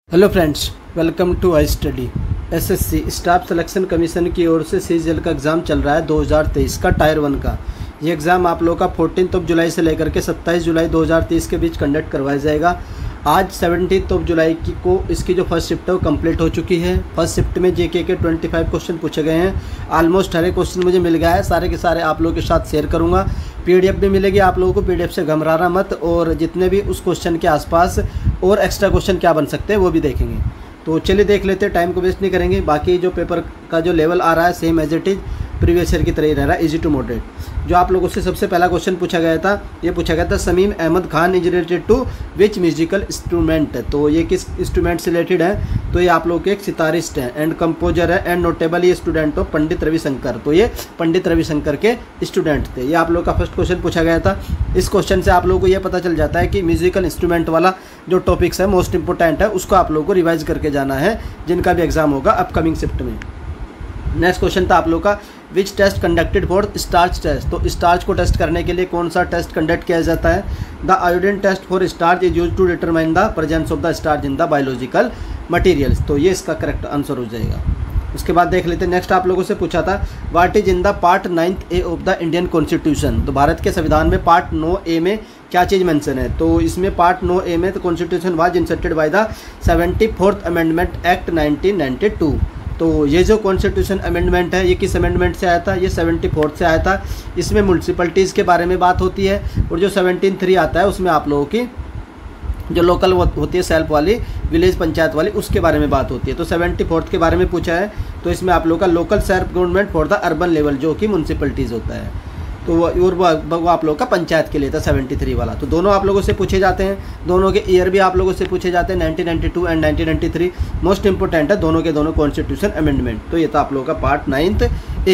Hello friends, welcome to I study. SSC staff selection commission की ओर से CGL का एग्ज़ाम चल रहा है 2023 का टायर 1 का। ये एग्ज़ाम आप लोगों का 14 जुलाई से लेकर के 27 जुलाई 2023 के बीच कंडक्ट करवाया जाएगा। आज 17 जुलाई को इसकी जो फर्स्ट शिफ्ट है वो कंप्लीट हो चुकी है। फर्स्ट शिफ्ट में जेके के 25 क्वेश्चन पूछे गए हैं। ऑलमोस्ट हर एक क्वेश्चन मुझे मिल गया है, सारे के सारे आप लोगों के साथ शेयर करूंगा। पीडीएफ भी मिलेगी आप लोगों को, पीडीएफ से घबराना मत। और जितने भी उस क्वेश्चन के आसपास और एक्स्ट्रा क्वेश्चन क्या बन सकते हैं वो भी देखेंगे। तो चलिए देख लेते हैं, टाइम को वेस्ट नहीं करेंगे। बाकी जो पेपर का जो लेवल आ रहा है same as it is previous year की तरह ही रह रहा है, इजी टू मॉडरेट। जो आप लोगों से सबसे पहला क्वेश्चन पूछा गया था, ये पूछा गया था Samim Ahmad Khan is related to which musical instrument. तो ये किस इंस्ट्रूमेंट से रिलेटेड है? तो ये आप लोग के एक सितारिस्ट हैं एंड कंपोजर है एंड नोटेबल ये स्टूडेंट ऑफ पंडित रविशंकर। तो ये पंडित रविशंकर के स्टूडेंट थे। ये आप लोग का फर्स्ट क्वेश्चन पूछा गया था। इस क्वेश्चन से आप लोगों को ये पता चल जाता है कि म्यूजिकल इंस्ट्रूमेंट वाला जो टॉपिक्स है मोस्ट इंपॉर्टेंट है, उसको आप लोगों को रिवाइज करके जाना है जिनका भी एग्जाम होगा अपकमिंग शिफ्ट में। नेक्स्ट क्वेश्चन था आप लोग का which test conducted for starch test. तो स्टार्च को टेस्ट करने के लिए कौन सा टेस्ट कंडक्ट किया जाता है? The iodine test for starch is used to determine the presence of the starch in the biological materials. तो ये इसका करेक्ट आंसर हो जाएगा। उसके बाद देख लेते हैं, नेक्स्ट आप लोगों से पूछा था what is in the part 9A of the Indian constitution. तो भारत के संविधान में पार्ट 9A में क्या चीज़ मेंशन है? तो इसमें पार्ट 9A में the constitution was inserted by the 74th amendment act 1992। तो ये जो कॉन्स्टिट्यूशन अमेंडमेंट है ये किस अमेंडमेंट से आया था? ये 74th से आया था। इसमें म्यूनसिपलिटीज़ के बारे में बात होती है और जो 17(3) आता है उसमें आप लोगों की जो लोकल होती है सेल्फ वाली, विलेज पंचायत वाली, उसके बारे में बात होती है। तो 74th के बारे में पूछा है, तो इसमें आप लोगों का local self government for the urban level जो कि म्यूनसिपलिटीज़ होता है। तो वो आप लोगों का पंचायत के लिए था 73 वाला। तो दोनों आप लोगों से पूछे जाते हैं, दोनों के ईयर भी आप लोगों से पूछे जाते हैं 1992 एंड 1993। मोस्ट इंपॉर्टेंट है दोनों के दोनों कॉन्स्टिट्यूशन अमेंडमेंट। तो ये था आप लोगों का पार्ट 9A।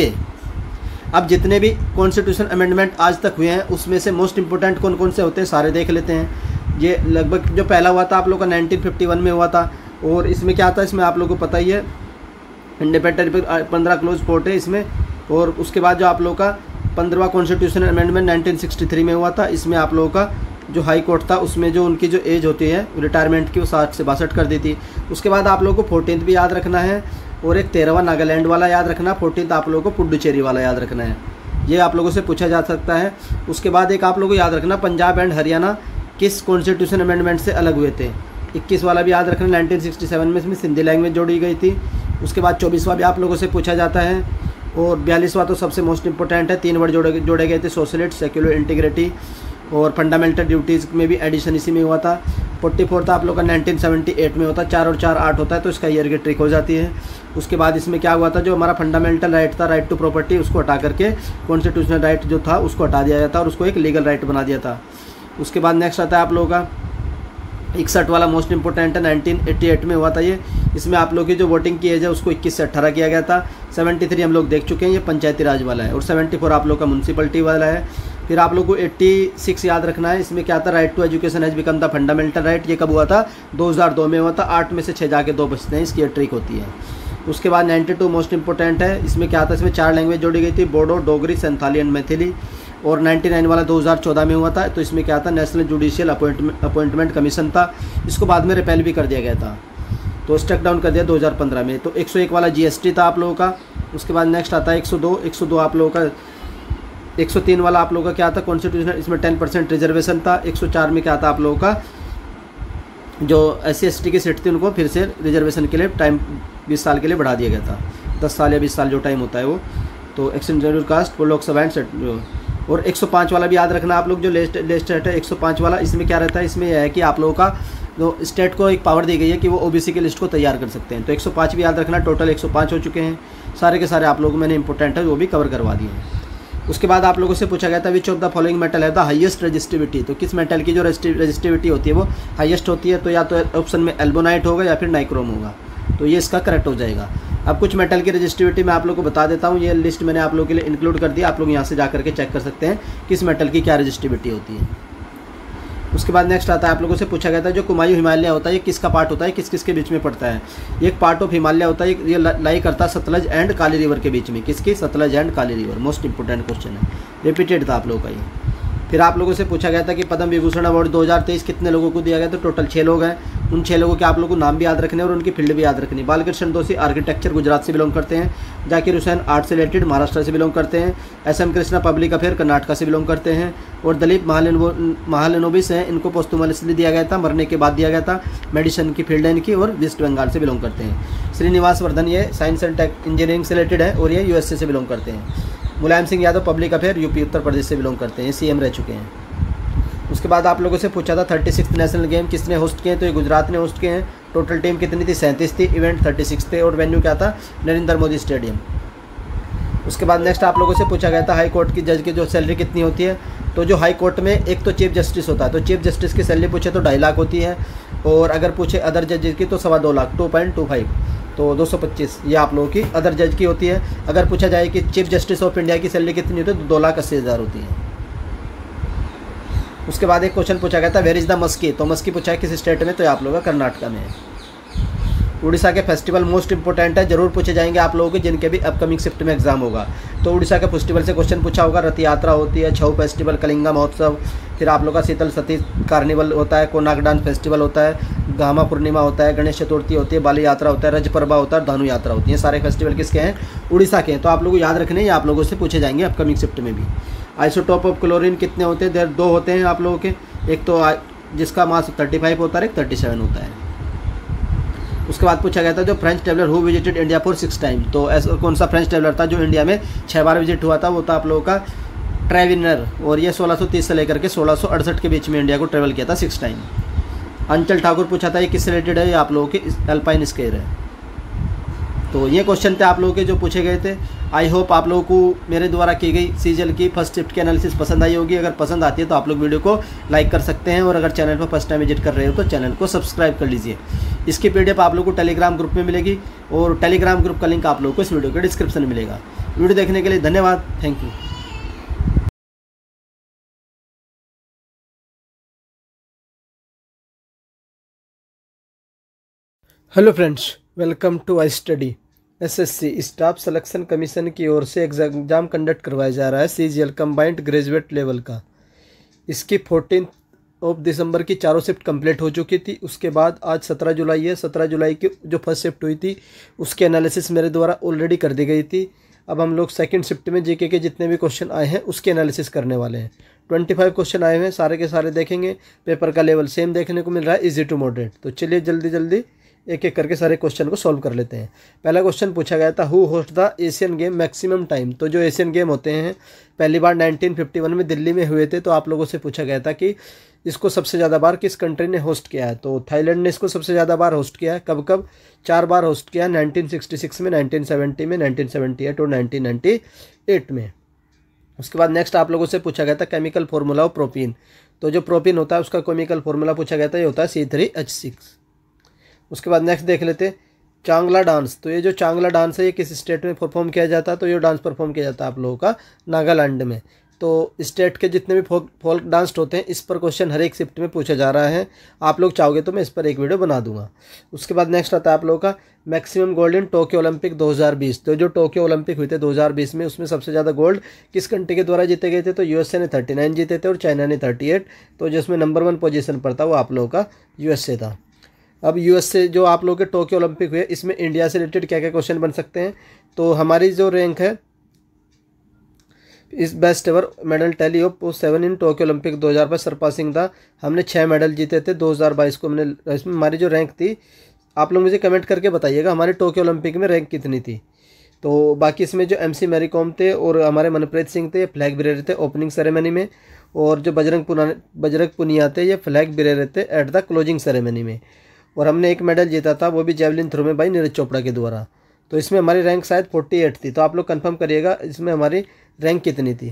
अब जितने भी कॉन्स्टिट्यूशन अमेंडमेंट आज तक हुए हैं उसमें से मोस्ट इंपॉर्टेंट कौन कौन से होते हैं सारे देख लेते हैं। ये लगभग जो पहला हुआ था आप लोग का 1951 में हुआ था। और इसमें क्या था, इसमें आप लोगों को पता ही है इंडिपेंडेंट 15 क्लोज कोर्ट है इसमें। और उसके बाद जो आप लोग का 15वां कॉन्स्टिट्यूशन अमेंडमेंट 1963 में हुआ था। इसमें आप लोगों का जो हाई कोर्ट था उसमें जो उनकी जो एज होती है रिटायरमेंट की वो 60 से 62 कर दी थी। उसके बाद आप लोगों को 14th भी याद रखना है और एक 13वां नागालैंड वाला याद रखना, 14th आप लोगों को पुडुचेरी वाला याद रखना है। ये आप लोगों से पूछा जा सकता है। उसके बाद एक आप लोगों को याद रखना पंजाब एंड हरियाणा किस कॉन्स्टिट्यूशन अमेंडमेंट से अलग हुए थे। 21 वाला भी याद रखना, 1967 में इसमें सिंधी लैंग्वेज जोड़ी गई थी। उसके बाद 24वां भी आप लोगों से पूछा जाता है। और 42वां तो सबसे मोस्ट इंपॉर्टेंट है, 3 वर्ड जोड़े गए थे, सोशलिस्ट, सेक्युलर इंटीग्रिटी और फंडामेंटल ड्यूटीज़ में भी एडिशन इसी में हुआ था। 44 आप लोग का 1978 में होता है, 4 और 4 8 होता है, तो इसका ईयर की ट्रिक हो जाती है। उसके बाद इसमें क्या हुआ था, जो हमारा फंडामेंटल राइट था, राइट टू प्रॉपर्टी, उसको हटा करके कॉन्स्टिट्यूशनल राइट जो था उसको हटा दिया गया था और उसको एक लीगल राइट बना दिया था। उसके बाद नेक्स्ट आता है आप लोगों का 61 वाला मोस्ट इंपॉर्टेंट है, 1988 में हुआ था ये। इसमें आप लोग की जो वोटिंग की एज है उसको 21 से 18 किया गया था। 73 हम लोग देख चुके हैं, ये पंचायती राज वाला है। और 74 आप लोग का म्यूनसिपलिटी वाला है। फिर आप लोग को 86 याद रखना है। इसमें क्या था, right to education has become the fundamental right. ये कब हुआ था? 2002 में हुआ था। 8 में से 6 जाके 2 बचते हैं, इसकी ये ट्रिक होती है। उसके बाद 92 मोस्ट इंपॉर्टेंट है। इसमें क्या था, इसमें 4 लैंग्वेज जोड़ी गई थी, बोडो, डोगरी, संथाली एंड मैथिली। और 99 वाला 2014 में हुआ था। तो इसमें क्या था, नेशनल जुडिशियल अपॉइंटमेंट कमीशन था। इसको बाद में रिपेल भी कर दिया गया था, तो स्टेक डाउन कर दिया 2015 में। तो 101 वाला GST था आप लोगों का। उसके बाद नेक्स्ट आता है 102 आप लोगों का। 103 वाला आप लोगों का क्या था, कॉन्स्टिट्यूशनल, इसमें 10% रिजर्वेशन था। 104 में क्या था आप लोगों का, जो SC/ST की सीट थी उनको फिर से रिजर्वेशन के लिए टाइम 20 साल के लिए बढ़ा दिया गया था। 10 साल या 20 साल जो टाइम होता है वो। तो एक्सटेंड शेड्यूल कास्ट वो लोकसभा एंड जो। और 105 वाला भी याद रखना आप लोग, जो लेस्ट है 105 वाला। इसमें क्या रहता है, इसमें यह है कि आप लोगों का जो स्टेट को एक पावर दी गई है कि वो OBC की लिस्ट को तैयार कर सकते हैं। तो 105 भी याद रखना। टोटल 105 हो चुके हैं, सारे के सारे आप लोगों मैंने इंपॉर्टेंट है वो भी कवर करवा दिए हैं। उसके बाद आप लोगों से पूछा गया था which of the following metal है द हाईएस्ट रेजिस्टिविटी। तो किस मेटल की जो रेजिस्टिविटी होती है वो हाईएस्ट होती है? तो या तो ऑप्शन में एल्बोनाइट होगा या फिर नाइक्रोम होगा। तो ये इसका करेक्ट हो जाएगा। अब कुछ मेटल की रजिस्टिविटी मैं आप लोग को बता देता हूँ। ये लिस्ट मैंने आप लोगों के लिए इंक्लूड कर दिया, आप लोग यहाँ से जा करके चेक कर सकते हैं किस मेटल की क्या रजिस्टिविटी होती है। उसके बाद नेक्स्ट आता है आप लोगों से पूछा गया था जो कुमायूं हिमालय होता है ये किसका पार्ट होता है, किस किस के बीच में पड़ता है? ये एक पार्ट ऑफ हिमालय होता है, ये लाई करता है सतलज एंड काली रिवर के बीच में। किसकी? Sutlej and Kali river. Most important question है, रिपीटेड था आप लोगों का ये। फिर आप लोगों से पूछा गया था कि पद्म विभूषण अवार्ड 2023 कितने लोगों को दिया गया, तो टोटल 6 लोग हैं। उन 6 लोगों के आप लोगों को नाम भी याद रखने और उनकी फील्ड भी याद रखनी। बालकृष्ण दोषी आर्किटेक्चर गुजरात से बिलोंग करते हैं। जाकिर हुसैन आर्ट से रिलेटेड महाराष्ट्र से बिलोंग करते हैं। SM Krishna public affair Karnataka से बिलोंग करते हैं। और दिलीप महालनोबिस हैं, इनको पोस्टुमसली दिया गया था, मरने के बाद दिया गया था। मेडिसिन की फील्ड है इनकी और वेस्ट बंगाल से बिलोंग करते हैं। श्रीनिवास वर्धन ये साइंस एंड टेक इंजीनियरिंग से रिलेटेड है और ये USA से बिलोंग करते हैं। Mulayam Singh Yadav public affair UP Uttar Pradesh से बिलोंग करते हैं, CM रह चुके हैं। उसके बाद आप लोगों से पूछा था 36 नेशनल गेम किसने होस्ट किए हैं, तो ये गुजरात ने होस्ट किए हैं। टोटल टीम कितनी थी, 37 थी। इवेंट 36 थे और वेन्यू क्या था, नरेंद्र मोदी स्टेडियम। उसके बाद नेक्स्ट आप लोगों से पूछा गया था हाई कोर्ट की जज की जो सैलरी कितनी होती है, तो जो हाई कोर्ट में एक तो चीफ जस्टिस होता है, तो चीफ जस्टिस की सैलरी पूछे तो 2.5 लाख होती है, और अगर पूछे अदर जजेस की तो 2.25 लाख 2.25, तो 225 ये आप लोगों की अदर जज की होती है। अगर पूछा जाए कि चीफ जस्टिस ऑफ इंडिया की सैलरी कितनी होती है तो 2,80,000 होती है। उसके बाद एक क्वेश्चन पूछा गया था वेयर इज़ द मस्की, तो मस्की पूछा है किस स्टेट में, तो ये आप लोगों का कर्नाटका में है। उड़ीसा के फेस्टिवल मोस्ट इंपॉर्टेंट है, जरूर पूछे जाएंगे आप लोगों के जिनके भी अपकमिंग शिफ्ट में एग्जाम होगा। तो उड़ीसा के फेस्टिवल से क्वेश्चन पूछा होगा, रथ यात्रा होती है, छऊ फेस्टिवल, कलिंगा महोत्सव, फिर आप लोगों का शीतल सती कार्निवल होता है, कोनाक डांस फेस्टिवल होता है, गामा पूर्णिमा होता है, गणेश चतुर्थी होती है, बाली यात्रा होता है, रज पर्वा होता है, धानु यात्रा होती है। सारे फेस्टिवल किसके हैं, उड़ीसा के हैं। तो आप लोगों को याद रखने हैं, आप लोगों से पूछे जाएंगे अपकमिंग शिफ्ट में भी। आइसोटोप ऑफ क्लोरीन कितने होते हैं, 2 होते हैं आप लोगों के, एक तो जिसका मास 35 होता है, एक 37 होता है। उसके बाद पूछा गया था जो French traveller who visited India for 6 time, तो ऐसा कौन सा फ्रेंच ट्रेवलर था जो इंडिया में 6 बार विजिट हुआ था, वो था आप लोगों का ट्रेविनर, और ये 1630 से लेकर के 1668 के बीच में इंडिया को ट्रेवल किया था 6 टाइम। अंचल ठाकुर पूछा था ये किससे रिलेटेड है, ये आप लोगों के अल्पाइन स्केयर है। तो ये क्वेश्चन थे आप लोगों के जो पूछे गए थे। आई होप आप लोगों को मेरे द्वारा की गई सीजीएल की फर्स्ट शिफ्ट की एनालिसिस पसंद आई होगी। अगर पसंद आती है तो आप लोग वीडियो को लाइक कर सकते हैं, और अगर चैनल पर फर्स्ट टाइम विजिट कर रहे हो तो चैनल को सब्सक्राइब कर लीजिए। इसकी PDF आप लोगों को टेलीग्राम ग्रुप में मिलेगी, और टेलीग्राम ग्रुप का लिंक आप लोगों को इस वीडियो के डिस्क्रिप्शन में मिलेगा। वीडियो देखने के लिए धन्यवाद, thank you. Hello friends, welcome to I study. SSC staff selection commission की ओर से एग्ज़ाम कंडक्ट करवाया जा रहा है CGL कंबाइंड ग्रेजुएट लेवल का। इसकी 14 दिसंबर की चारों शिफ्ट कंप्लीट हो चुकी थी। उसके बाद आज 17 जुलाई है, 17 जुलाई की जो फर्स्ट शिफ्ट हुई थी उसकी एनालिसिस मेरे द्वारा ऑलरेडी कर दी गई थी। अब हम लोग सेकंड शिफ्ट में जीके के जितने भी क्वेश्चन आए हैं उसके एनालिसिस करने वाले हैं। 25 क्वेश्चन आए हैं, सारे के सारे देखेंगे। पेपर का लेवल सेम देखने को मिल रहा है, ईजी टू मॉडरेट। तो चलिए जल्दी जल्दी एक एक करके सारे क्वेश्चन को सॉल्व कर लेते हैं। पहला क्वेश्चन पूछा गया था who host the Asian game maximum time, तो जो एशियन गेम होते हैं पहली बार 1951 में दिल्ली में हुए थे। तो आप लोगों से पूछा गया था कि इसको सबसे ज़्यादा बार किस कंट्री ने होस्ट किया है, तो थाईलैंड ने इसको सबसे ज़्यादा बार होस्ट किया है। कब कब, 4 बार होस्ट किया, 1966 में, 1970 में, 1978 और 1998 में। उसके बाद नेक्स्ट आप लोगों से पूछा गया था केमिकल फार्मूला ऑफ प्रोपीन, तो जो प्रोपीन होता है उसका केमिकल फार्मूला पूछा गया था, ये होता है C3H6। उसके बाद नेक्स्ट देख लेते चांगला डांस, तो ये जो चांगला डांस है ये किस स्टेट में परफॉर्म किया जाता है, तो ये डांस परफॉर्म किया जाता है आप लोगों का नागालैंड में। तो स्टेट के जितने भी फोक डांस होते हैं इस पर क्वेश्चन हर एक शिफ्ट में पूछा जा रहा है। आप लोग चाहोगे तो मैं इस पर एक वीडियो बना दूंगा। उसके बाद नेक्स्ट आता है आप लोगों का maximum gold in Tokyo Olympic 2020, तो जो टोक्यो ओलंपिक हुए थे 2020 में उसमें सबसे ज़्यादा गोल्ड किस कंट्री के द्वारा जीते गए थे, तो USA ने 39 जीते थे और चाइना ने 38, तो जिसमें नंबर 1 पोजीशन पर था वो आप लोगों का USA था। अब USA जो आप लोगों के टोक्यो ओलंपिक हुए इसमें इंडिया से रिलेटेड क्या क्या क्वेश्चन बन सकते हैं, तो हमारी जो रैंक है इस best ever medal tally of 7 in Tokyo Olympic 2000 पर सरपासिंग था। हमने 6 मेडल जीते थे 2022 को। हमने इसमें हमारी जो रैंक थी, आप लोग मुझे कमेंट करके बताइएगा हमारे टोक्यो ओलंपिक में रैंक कितनी थी। तो बाकी इसमें जो MC मैरी कॉम थे और हमारे मनप्रीत सिंह थे फ्लैग बेरर थे ओपनिंग सेरेमनी में, और जो बजरंग पुनिया थे ये फ्लैग बेरर थे एट द क्लोजिंग सेरेमनी में। और हमने एक मेडल जीता था वो भी जेवलिन थ्रो में भाई नीरज चोपड़ा के द्वारा। तो इसमें हमारी रैंक शायद 48 थी, तो आप लोग कंफर्म करिएगा इसमें हमारी रैंक कितनी थी।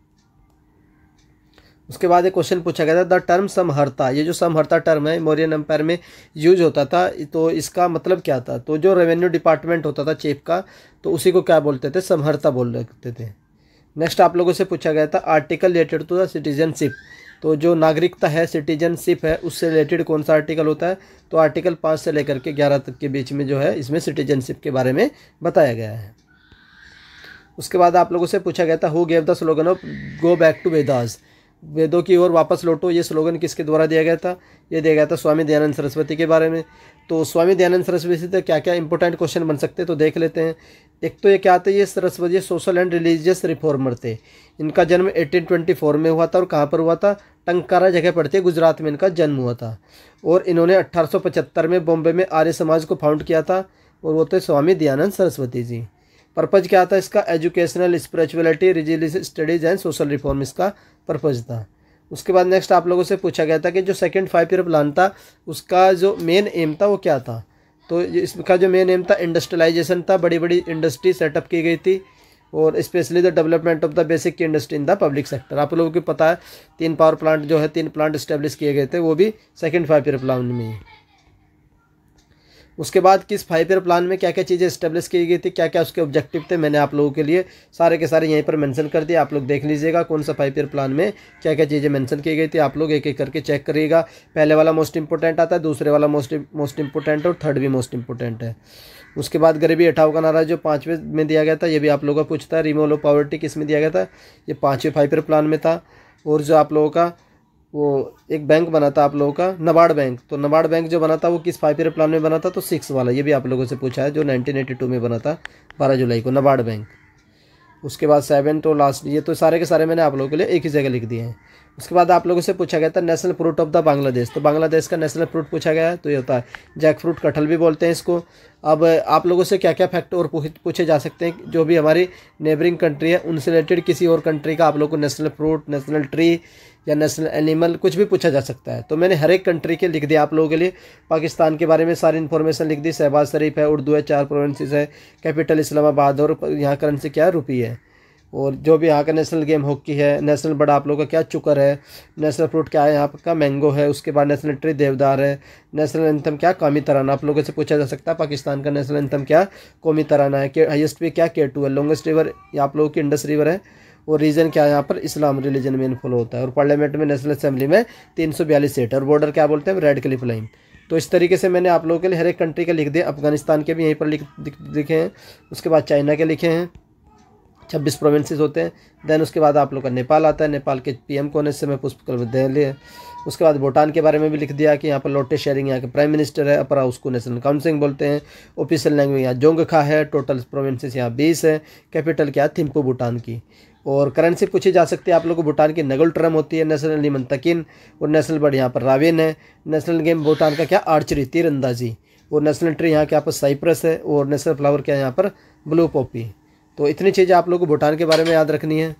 उसके बाद एक क्वेश्चन पूछा गया था द टर्म समहर्ता, ये जो समहर्ता टर्म है मौर्यन एम्पायर में यूज होता था, तो इसका मतलब क्या था, तो जो रेवेन्यू डिपार्टमेंट होता था चीफ का तो उसी को क्या बोलते थे, समहर्ता बोल रखते थे। नेक्स्ट आप लोगों से पूछा गया था article related to the citizenship, तो जो नागरिकता है सिटीजनशिप है उससे रिलेटेड कौन सा आर्टिकल होता है, तो आर्टिकल 5 से लेकर के 11 तक के बीच में जो है इसमें सिटीजनशिप के बारे में बताया गया है। उसके बाद आप लोगों से पूछा गया था who gave the slogan of go back to Vedas, वेदों की ओर वापस लौटो, ये स्लोगन किसके द्वारा दिया गया था? ये दिया गया था स्वामी दयानंद सरस्वती के बारे में। तो स्वामी दयानंद सरस्वती से क्या क्या इंपॉर्टेंट क्वेश्चन बन सकते हैं तो देख लेते हैं। एक तो ये क्या थे, ये Saraswati social and religious reformer थे। इनका जन्म 1824 में हुआ था और कहाँ पर हुआ था? टंकारा जगह पड़ती है, गुजरात में इनका जन्म हुआ था। और इन्होंने 1875 में बॉम्बे में आर्य समाज को फाउंड किया था और वो थे स्वामी दयानंद सरस्वती जी। पर्पज़ क्या था इसका? Educational, spirituality, religious studies and social reform इसका पर्पज़ था। उसके बाद नेक्स्ट आप लोगों से पूछा गया था कि जो सेकंड 5 ईयर प्लान था उसका जो मेन एम था वो क्या था? तो इसका जो मेन एम था इंडस्ट्रियलाइजेशन था, बड़ी बड़ी इंडस्ट्री सेटअप की गई थी और specially the development of the basic industry in the public sector. आप लोगों को पता है 3 पावर प्लांट जो है 3 प्लांट इस्टेब्लिश किए गए थे, वो भी सेकंड 5 ईयर प्लान में ही। उसके बाद किस 5 ईयर प्लान में क्या क्या चीज़ें इस्टेब्लिश की गई थी, क्या क्या उसके ऑब्जेक्टिव थे, मैंने आप लोगों के लिए सारे के सारे यहीं पर मेंशन कर दिए। आप लोग देख लीजिएगा कौन सा 5 ईयर प्लान में क्या क्या चीज़ें मेंशन की गई थी। आप लोग एक एक करके चेक करिएगा। पहले वाला मोस्ट इंपॉर्टेंट आता है, दूसरे वाला मोस्ट इंपॉर्टेंट और थर्ड भी मोस्ट इंपॉर्टेंट है। उसके बाद गरीबी हटाओ का नारा जो 5वें में दिया गया था, ये भी आप लोगों का पूछता है। रिमूवल ऑफ पॉवर्टी किस में दिया गया था? ये 5वें 5 ईयर प्लान में था। और जो आप लोगों का वो एक बैंक बना था आप लोगों का, नबार्ड बैंक, तो नबार्ड बैंक जो बना था वो किस 5 ईयर प्लान में बना था? तो 6 वाला। ये भी आप लोगों से पूछा है, जो 1982 में बना था 12 जुलाई को, नबार्ड बैंक। उसके बाद 7 तो लास्ट, ये तो सारे के सारे मैंने आप लोगों के लिए एक ही जगह लिख दिए हैं। उसके बाद आप लोगों से पूछा गया था national fruit of the Bangladesh, तो बांग्लादेश का नेशनल फ्रूट पूछा गया है, तो ये होता है जैक फ्रूट, कटहल भी बोलते हैं इसको। अब आप लोगों से क्या क्या फैक्ट और पूछे जा सकते हैं, जो भी हमारी नेबरिंग कंट्री है उनसे रिलेटेड किसी और कंट्री का आप लोग को नेशनल फ्रूट, नेशनल ट्री या नेशनल एनिमल कुछ भी पूछा जा सकता है। तो मैंने हर एक कंट्री के लिख दिया आप लोगों के लिए। पाकिस्तान के बारे में सारी इन्फॉर्मेशन लिख दी। शहबाज शरीफ है, उर्दू है, 4 प्रोविंसेस है, कैपिटल इस्लामाबाद और यहाँ करेंसी क्या है? रुपी है। और जो भी यहाँ का नेशनल गेम हॉकी है, नेशनल बड़ा आप लोगों का क्या? चुकर है। नेशनल फ्रूट क्या है? यहाँ का मैंगो है। उसके बाद नेशनल ट्री देवदार है। नेशनल एंथम क्या? कौमी तराना। आप लोगों से पूछा जा सकता है पाकिस्तान का नेशनल एंथम क्या? कौमी तराना है। हाईएस्ट पे क्या? K2 है। लॉन्गेस्ट रिवर आप लोगों की इंडस रिवर है। और रीजन क्या है? यहाँ पर इस्लाम रिलीजन में फॉलो होता है। और पार्लियामेंट में नेशनल असेंबली में 342 सीट है। और बॉर्डर क्या बोलते हैं? Radcliffe line. तो इस तरीके से मैंने आप लोगों के लिए हर एक कंट्री के लिख दिए। अफगानिस्तान के भी यहीं पर लिखे हैं। उसके बाद चाइना के लिखे हैं, 26 प्रोविंसेस होते हैं। देन उसके बाद आप लोग का नेपाल आता है। नेपाल के PM कौन है? इससे मैं पुष्पकमल दहले है। उसके बाद भूटान के बारे में भी लिख दिया कि यहाँ पर लोटे शेरिंग यहाँ के प्राइम मिनिस्टर है। अपरा उसको नेशनल काउंसिल बोलते हैं। ऑफिशियल लैंग्वेज यहाँ जोंगखा है। टोटल प्रोविंसेस यहाँ 20 है। कैपिटल क्या? थिम्पू भूटान की। और करेंसी पूछी जा सकती है आप लोगों को। भूटान की नगल टर्म होती है। National animal takin. और नेशनल बर्ड यहाँ पर राविन है। नेशनल गेम भूटान का क्या? आर्चरी, तीरंदाजी। और नेशनल ट्री यहाँ के यहाँ पर साइप्रस है। और नेशनल फ्लावर क्या है यहाँ पर? Blue poppy. तो इतनी चीज़ें आप लोगों को भूटान के बारे में याद रखनी है।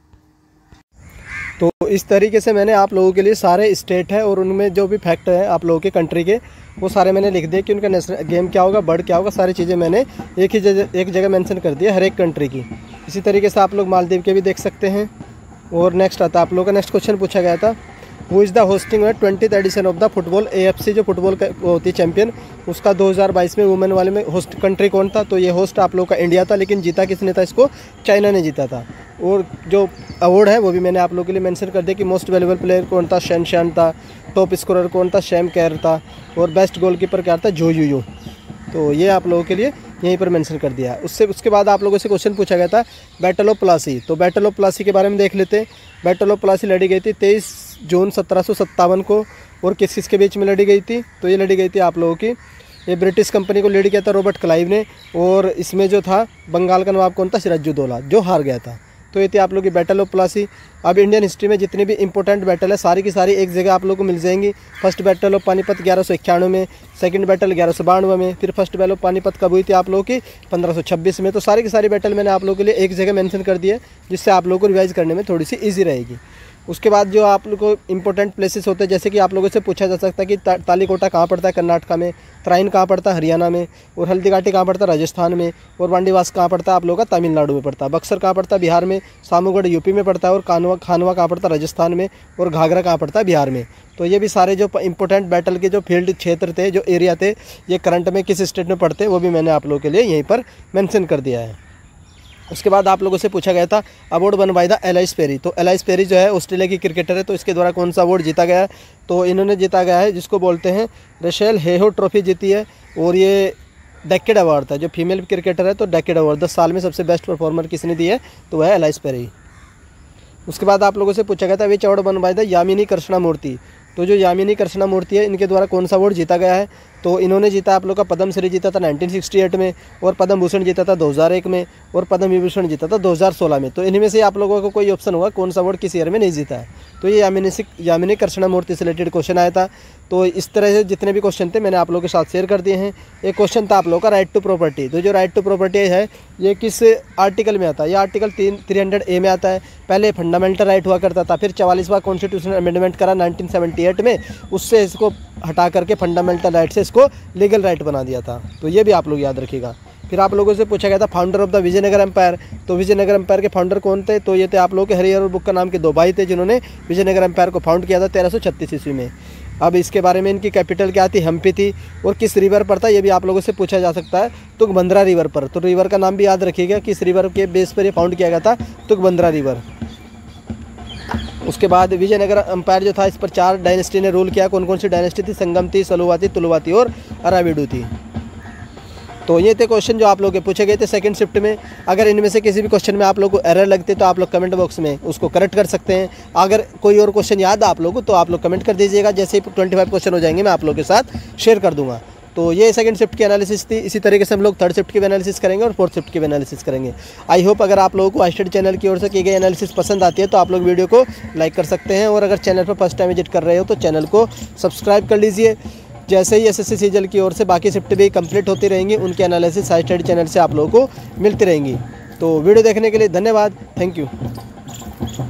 तो इस तरीके से मैंने आप लोगों के लिए सारे स्टेट है और उनमें जो भी फैक्ट है आप लोगों के कंट्री के, वो सारे मैंने लिख दिए कि उनका नेशनल गेम क्या होगा, बर्ड क्या होगा, सारी चीज़ें मैंने एक जगह मेंशन कर दिया हर एक कंट्री की। इसी तरीके से आप लोग मालदीव के भी देख सकते हैं। और नेक्स्ट आता है आप लोगों का नेक्स्ट क्वेश्चन पूछा गया था, who is the hosting 20th edition of the football AFC जो फुटबॉल का होती है चैंपियन, उसका 2022 में वुमेन वाले में होस्ट कंट्री कौन था? तो ये होस्ट आप लोगों का इंडिया था, लेकिन जीता किसने था इसको? चाइना ने जीता था। और जो अवार्ड है वो भी मैंने आप लोगों के लिए मेंशन कर दिया कि मोस्ट वैल्यूएबल प्लेयर कौन था? शेन था। टॉप स्कोरर कौन था? शैम कैर था। और बेस्ट गोलकीपर क्या था? जो यू। तो ये आप लोगों के लिए यहीं पर मेंशन कर दिया है। उसके बाद आप लोगों से क्वेश्चन पूछा गया था बैटल ऑफ प्लासी। तो बैटल ऑफ प्लासी के बारे में देख लेते हैं। बैटल ऑफ प्लासी लड़ी गई थी 23 जून 1757 को। और किस किस के बीच में लड़ी गई थी? तो ये लड़ी गई थी आप लोगों की, ये ब्रिटिश कंपनी को लीड किया था रॉबर्ट क्लाइव ने। और इसमें जो था बंगाल का नवाब कौन था? सिराजुद्दौला, जो हार गया था। तो ये थी आप लोग की बैटल ऑफ प्लासी। अब इंडियन हिस्ट्री में जितनी भी इंपॉर्टेंट बैटल है सारी की सारी एक जगह आप लोगों को मिल जाएंगी। फर्स्ट बैटल ऑफ पानीपत 1191 में, सेकंड बैटल 1192 में, फिर फर्स्ट बैटल ऑफ पानीपत कब हुई थी आप लोगों की? 1526 में। तो सारी की सारी बैटल मैंने आप लोगों के लिए एक जगह मेंशन कर दी है, जिससे आप लोगों को रिवाइज करने में थोड़ी सी ईजी रहेगी। उसके बाद जो आप लोग को इंपॉर्टेंट प्लेसेस होते हैं, जैसे कि आप लोगों से पूछा जा सकता है कि तालीकोटा कहाँ पड़ता है? कर्नाटका में। तराइन कहाँ पड़ता है? हरियाणा में। और हल्दीघाटी कहाँ पड़ता है? राजस्थान में। और वांडीवास कहाँ पड़ता है आप लोगों का? तमिलनाडु में पड़ता है। बक्सर कहाँ पड़ता है? बिहार में। सामूगढ़ यूपी में पड़ता है। और खानवा कहाँ पड़ता है? राजस्थान में। और घाघरा कहाँ पड़ता है? बिहार में। तो ये भी सारे जो इंपॉर्टेंट बैटल के जो फील्ड क्षेत्र थे, जो एरिया थे, ये करंट में किस स्टेट में पड़ते हैं, वो भी मैंने आप लोगों के लिए यहीं पर मैंशन कर दिया है। उसके बाद आप लोगों से पूछा गया था award won by the Ellyse Perry. तो एलाइस पेरी जो है ऑस्ट्रेलिया की क्रिकेटर है, तो इसके द्वारा कौन सा अवार्ड जीता गया है? तो इन्होंने जीता गया है जिसको बोलते हैं रेशेल हेहो ट्रॉफी जीती है। और ये डेकेड अवार्ड था, जो फीमेल क्रिकेटर है तो डेकेड अवार्ड 10 साल में सबसे बेस्ट परफॉर्मर किसने दी है? तो वह एलाइस पेरी। उसके बाद आप लोगों से पूछा गया था which award won by the Yamini Krishnamurthy. तो जो यामिनी कृष्णमूर्ति है इनके द्वारा कौन सा अवार्ड जीता गया है, तो इन्होंने जीता आप लोग का पद्म श्री जीता था 1968 में, और पद्म भूषण जीता था 2001 में, और पद्म विभूषण जीता था 2016 में। तो इनमें से आप लोगों को कोई ऑप्शन होगा कौन सा अवार्ड किस ईयर में नहीं जीता है। तो ये यामिनी कृष्णमूर्ति से रिलेटेड क्वेश्चन आया था। तो इस तरह से जितने भी क्वेश्चन थे मैंने आप लोगों के साथ शेयर कर दिए हैं। एक क्वेश्चन था आप लोगों का राइट टू प्रॉपर्टी। तो जो राइट टू प्रॉपर्टी है ये किस आर्टिकल में आता है, ये आर्टिकल 300A में आता है। पहले फंडामेंटल राइट हुआ करता था, फिर 44वां कॉन्स्टिट्यूशनल अमेंडमेंट करा 1978 में, उससे इसको हटा करके फंडामेंटल राइट से इसको लीगल राइट बना दिया था। तो ये भी आप लोग याद रखिएगा। फिर आप लोगों से पूछा गया था founder of the Vijayanagar empire. तो विजयनगर एम्पायर के फाउंडर कौन थे, तो ये थे आप लोगों के हरिहर और बुक्का नाम के 2 भाई थे जिन्होंने विजयनगर एम्पायर को फाउंड किया था 1336 ईस्वी में। अब इसके बारे में इनकी कैपिटल क्या थी, हम्पी थी, और किस रिवर पर था ये भी आप लोगों से पूछा जा सकता है, तुंगभद्रा रिवर पर। तो रिवर का नाम भी याद रखिएगा, किस रिवर के बेस पर ये फाउंड किया गया था, तुंगभद्रा रिवर। उसके बाद विजयनगर एम्पायर जो था इस पर 4 डायनेस्टी ने रूल किया। कौन कौन सी डायनेस्टी थी, संगम थी, सलुवा थी, तुलुवा थी और अराविडू थी। तो ये थे क्वेश्चन जो आप लोगों के पूछे गए थे सेकंड शिफ्ट में। अगर इनमें से किसी भी क्वेश्चन में आप लोगों को एरर लगते तो आप लोग कमेंट बॉक्स में उसको करेक्ट कर सकते हैं। अगर कोई और क्वेश्चन याद है आप लोगों को तो आप लोग कमेंट कर दीजिएगा। जैसे ही 25 क्वेश्चन हो जाएंगे मैं आप लोगों के साथ शेयर कर दूंगा। तो ये सेकंड शिफ्ट की एनालिसिस थी। इसी तरीके से हम लोग थर्ड शिफ्ट की भी एनालिसिस करेंगे और फोर्थ शिफ्ट की भी एनालिसिस करेंगे। आई होप अगर आप लोगों को आई स्टडी चैनल की ओर से की गई एनालिसिस पसंद आती है तो आप लोग वीडियो को लाइक कर सकते हैं, और अगर चैनल पर फर्स्ट टाइम विजिट कर रहे हो तो चैनल को सब्सक्राइब कर लीजिए। जैसे ही एसएससी सीजीएल की ओर से बाकी शिफ्ट भी कंप्लीट होती रहेंगी, उनकी एनालिसिस आई स्टडी चैनल से आप लोगों को मिलती रहेंगी। तो वीडियो देखने के लिए धन्यवाद, थैंक यू।